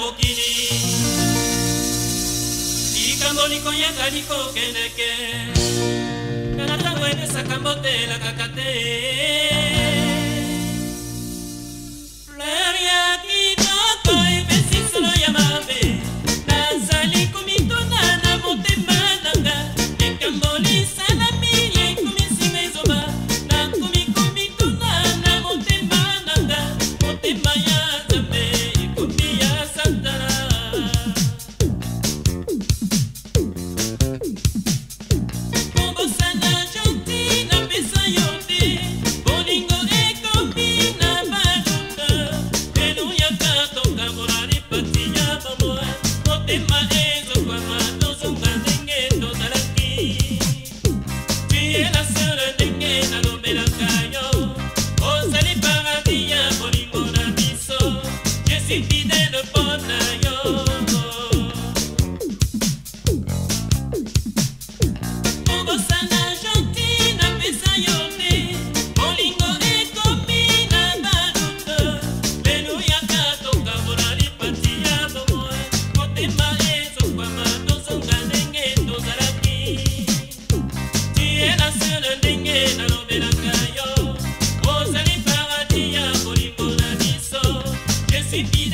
mokili likambo likonyaka likokendeke kaka ntango enesaka mbotela kaka te fleur ya kitoko epesi solo ya mabe nazali komituna na motema nanga likambo lisalami ekomisinga ezoba nakomi komituna na motema nanga motema ya nzambe ekomi ya satana kobosana jonti napesa yo te bolingo ekomi na balunda eluyaka tokambola lipati ya bomoi motema ezokwama tozonga ndenge tozalaki tuyela sele ndenge nalobelaka yo ozali paradis ya bolingo na biso je suis fidèle mpona yo kobosana jonti napesa yo te bolingo ekomi na balunda eluyaka tokambola lipati ya bomoi motema ezokwama tozonga ndenge tozalaki tuyela sele ndenge nalobelaka yo ozali paradis ya bolingo na biso je suis